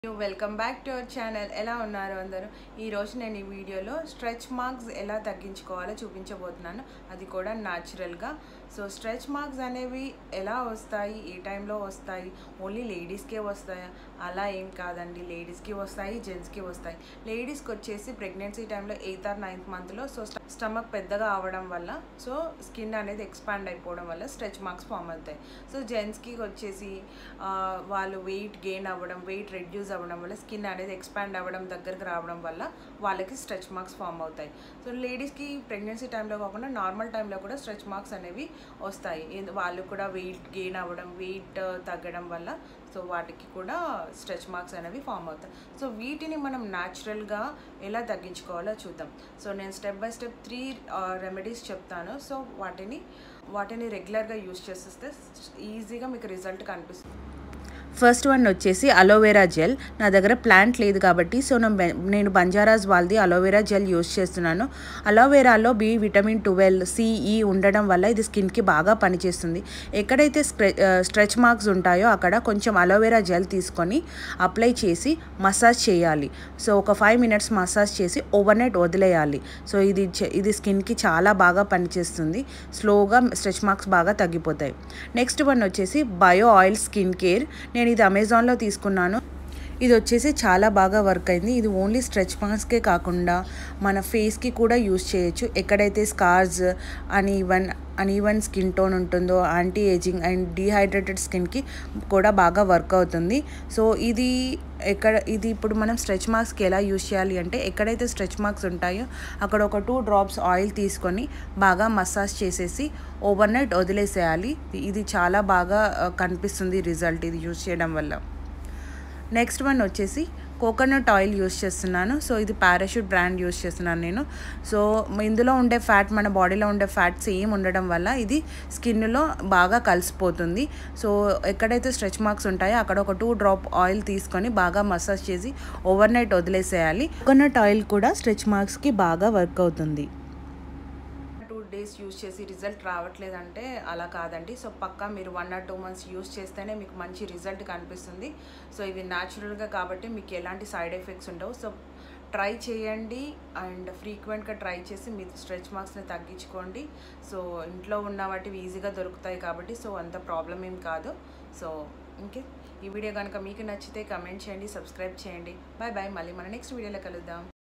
Welcome back to our channel. ఎలా ఉన్నారు అందరూ? ఈరోజు నేను ఈ వీడియోలో స్ట్రెచ్ మార్క్స్ ఎలా తగ్గించుకోవాలో చూపించబోతున్నాను, అది కూడా న్యాచురల్గా. సో స్ట్రెచ్ మార్క్స్ అనేవి ఎలా వస్తాయి, ఏ టైంలో వస్తాయి, ఓన్లీ లేడీస్కే వస్తాయా? అలా ఏం కాదండి, లేడీస్కి వస్తాయి, జెంట్స్కి వస్తాయి. లేడీస్కి వచ్చేసి ప్రెగ్నెన్సీ టైంలో 8th or 9th మంత్లో సో స్టమక్ పెద్దగా అవడం వల్ల సో స్కిన్ అనేది ఎక్స్పాండ్ అయిపోవడం వల్ల స్ట్రెచ్ మార్క్స్ ఫామ్ అవుతాయి. సో జెంట్స్కి వచ్చేసి వాళ్ళు వెయిట్ గెయిన్ అవ్వడం, వెయిట్ రెడ్యూస్ అవ్వడం వల్ల స్కిన్ అనేది ఎక్స్పాండ్ అవ్వడం, దగ్గరకు రావడం వల్ల వాళ్ళకి స్ట్రెచ్ మార్క్స్ ఫామ్ అవుతాయి. సో లేడీస్కి ప్రెగ్నెన్సీ టైంలో కాకుండా నార్మల్ టైంలో కూడా స్ట్రెచ్ మార్క్స్ అనేవి వస్తాయి. వాళ్ళు కూడా వెయిట్ గెయిన్ అవ్వడం, వెయిట్ తగ్గడం వల్ల సో వాటికి కూడా స్ట్రెచ్ మార్క్స్ అనేవి ఫామ్ అవుతాయి. సో వీటిని మనం న్యాచురల్గా ఎలా తగ్గించుకోవాలో చూద్దాం. సో నేను స్టెప్ బై స్టెప్ 3 రెమెడీస్ చెప్తాను. సో వాటిని రెగ్యులర్గా యూజ్ చేస్తే ఈజీగా మీకు రిజల్ట్ కనిపిస్తుంది. ఫస్ట్ వన్ వచ్చేసి అలోవెరా జెల్. నా దగ్గర ప్లాంట్ లేదు కాబట్టి సో నేను బంజారాస్ వాళ్ళది అలోవెరా జెల్ యూస్ చేస్తున్నాను. అలోవెరాలో బి విటమిన్ 12, సిఈ ఉండడం వల్ల ఇది స్కిన్కి బాగా పనిచేస్తుంది. ఎక్కడైతే స్ట్రెచ్ మార్క్స్ ఉంటాయో అక్కడ కొంచెం అలోవెరా జెల్ తీసుకొని అప్లై చేసి మసాజ్ చేయాలి. సో ఒక 5 minutes మసాజ్ చేసి ఓవర్నైట్ వదిలేయాలి. సో ఇది స్కిన్కి చాలా బాగా పనిచేస్తుంది. స్లోగా స్ట్రెచ్ మార్క్స్ బాగా తగ్గిపోతాయి. నెక్స్ట్ వన్ వచ్చేసి బయో ఆయిల్ స్కిన్ కేర్. నేను ఇది అమెజాన్లో తీసుకున్నాను. ఇది వచ్చేసి చాలా బాగా వర్క్ అయింది. ఇది ఓన్లీ స్ట్రెచ్ మార్క్స్కే కాకుండా మన ఫేస్కి కూడా యూజ్ చేయొచ్చు. ఎక్కడైతే స్కార్స్ అన్ఈవెన్ స్కిన్ టోన్ ఉంటుందో, యాంటీ ఏజింగ్ అండ్ డీహైడ్రేటెడ్ స్కిన్కి కూడా బాగా వర్క్ అవుతుంది. సో ఇది ఇప్పుడు మనం స్ట్రెచ్ మార్క్స్కి ఎలా యూజ్ చేయాలి అంటే, ఎక్కడైతే స్ట్రెచ్ మార్క్స్ ఉంటాయో అక్కడ ఒక 2 drops ఆయిల్ తీసుకొని బాగా మసాజ్ చేసేసి ఓవర్నైట్ వదిలేసేయాలి. ఇది చాలా బాగా కనిపిస్తుంది రిజల్ట్ ఇది యూజ్ చేయడం వల్ల. నెక్స్ట్ వన్ వచ్చేసి కోకోనట్ ఆయిల్ యూస్ చేస్తున్నాను. సో ఇది పారాషూట్ బ్రాండ్ యూస్ చేస్తున్నాను నేను. సో ఇందులో ఉండే ఫ్యాట్, మన బాడీలో ఉండే ఫ్యాట్ సేమ్ ఉండడం వల్ల ఇది స్కిన్లో బాగా కలిసిపోతుంది. సో ఎక్కడైతే స్ట్రెచ్ మార్క్స్ ఉంటాయో అక్కడ ఒక 2 drop ఆయిల్ తీసుకొని బాగా మసాజ్ చేసి ఓవర్నైట్ వదిలేసేయాలి. కోకోనట్ ఆయిల్ కూడా స్ట్రెచ్ మార్క్స్కి బాగా వర్క్ అవుతుంది. 2 days యూజ్ చేసి రిజల్ట్ రావట్లేదంటే అలా కాదండి. సో పక్కా మీరు 1 or 2 months యూజ్ చేస్తేనే మీకు మంచి రిజల్ట్ కనిపిస్తుంది. సో ఇవి న్యాచురల్గా కాబట్టి మీకు ఎలాంటి సైడ్ ఎఫెక్ట్స్ ఉండవు. సో ట్రై చేయండి అండ్ ఫ్రీక్వెంట్గా ట్రై చేసి మీ స్ట్రెచ్ మార్క్స్ని తగ్గించుకోండి. సో ఇంట్లో ఉన్న వాటివి ఈజీగా దొరుకుతాయి కాబట్టి సో అంత ప్రాబ్లం ఏం కాదు. సో ఇంకే ఈ వీడియో కనుక మీకు నచ్చితే కమెంట్ చేయండి, సబ్స్క్రైబ్ చేయండి. Bye bye. మళ్ళీ మన నెక్స్ట్ వీడియోలో కలుద్దాం.